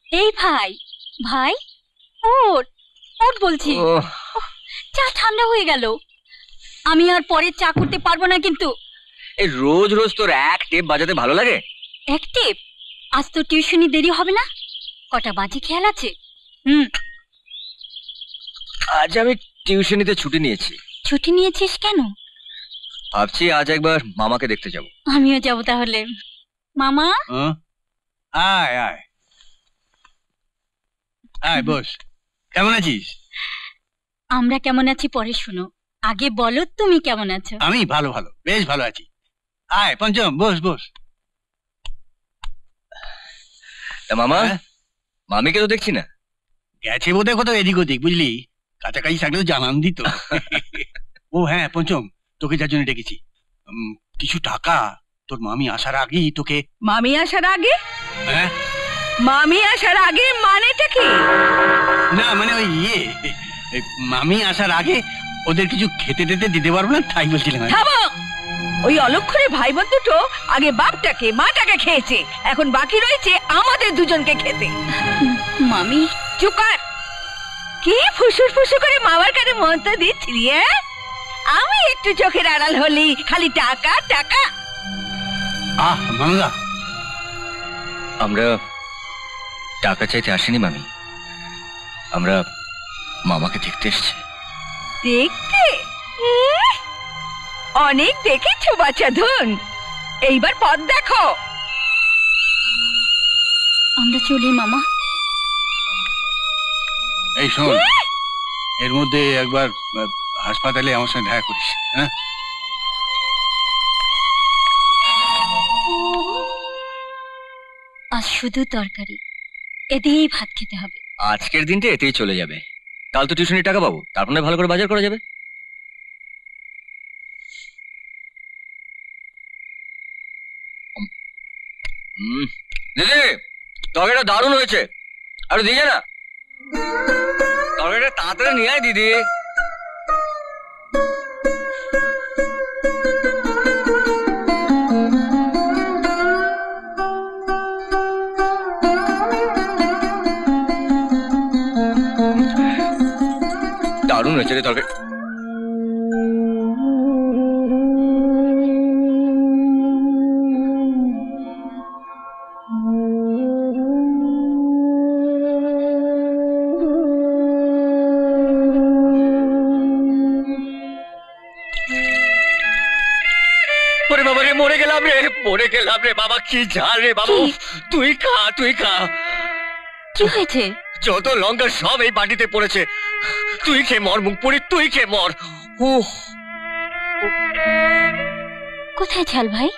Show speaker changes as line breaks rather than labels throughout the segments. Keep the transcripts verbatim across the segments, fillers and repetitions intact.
এই ভাই ভাই ওঠ ওঠ বলছি। চা ঠান্ডা হয়ে গেল, আমি আর পরে চা করতে পারবো না কিন্তু।
এই রোজ রোজ তোর এক টেপ বাজাতে ভালো লাগে?
এক টেপ? আজ তো টিউশনি দেরি হবে না, কটা বাজে খেয়াল আছে? হুম।
আজ আমি টিউশনিতে ছুটি নিয়েছি।
ছুটি নিয়েছিস কেন?
ভাবছি আজ একবার মামাকে দেখতে যাব।
আমিও যাব তাহলে। মামা
আয় আয় আয় বস। কেমন আছিস?
আমরা কেমন আছি পরে শুনো, আগে বলো তুমি কেমন আছো?
আমি ভালো ভালো বেশ ভালো আছি। আয় পঞ্চম বস বস।
মামা মামিকে তো দেখছি না।
গেছে বোধ হয় কোথাও এদিক ওদিক, বুঝলি, কাছাকাছি থাকলেও জানান দিত। ও হ্যাঁ পঞ্চম, তোকে যার জন্য ডেকেছি, কিছু টাকা তোর মামি আসার আগেই তোকে।
মামি আসার আগে?
হ্যাঁ
মামি আসার আগে মানেটা কি?
না মানে ওই ইয়ে, মামি আসার আগে ওদের কিছু খেতে টেতে দিতে পারবো না, তাই বলছিলাম।
ওই অলক্ষণের ভাই বোন দুটো আগে বাপটাকে মাটাকে খেয়েছে, এখন বাকি রয়েছে আমাদের দুজনকে খেতে।
মামি
চুপ কর। কি ফুসুর ফুসু করে মামার কানে মন্ত্র দিচ্ছিলি? আমি একটু চোখের আড়াল হলি খালি টাকা টাকা।
আহ মামলা,
আমরা টাকা চাইতে আসিনি মামি, আমরা মামাকে দেখতে এসেছি।
দেখতে? অনেক দেখেছো বাচ্চা ধন, এইবার পথ দেখো।
আমরা চলি মামা।
এই শোন, এর মধ্যে একবার হাসপাতালে আমার সঙ্গে দেখা করিস। হ্যাঁ
আজ শুধু তরকারি, এ দিয়েই ভাত খেতে হবে।
আজকের দিনটা এতেই চলে যাবে, কাল তো টিউশনির টাকা পাবো, তারপর ভালো করে বাজার করা যাবে। দিদি তরকারিটা দারুণ হয়েছে, আরে দিয়ে না তরকারিটা তাড়াতাড়ি নিয়ে আয় দিদি। দারুণ হয়েছে রে তরকারি। মরে গেলাম রে, মরে গেলাম রে বাবা, কি ঝাল রে বাবা। তুই খা তুই খা।
কি হয়েছে?
যত লঙ্কা সব এই বাটিতে পড়েছে, তুই খেয়ে মর মুখ পুরি, তুই খেয়ে মর। উহ
কোথায় ঝাল ভাই?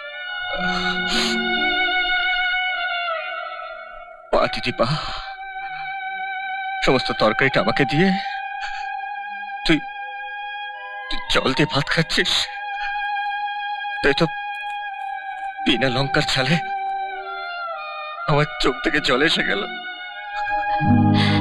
পা দিদি পা, সমস্ত তরকারিটা আমাকে দিয়ে তুই জল দিয়ে ভাত খাচ্ছিস, তাই তো বিনা লঙ্কার ছালে আমার চোখ থেকে জল এসে গেল।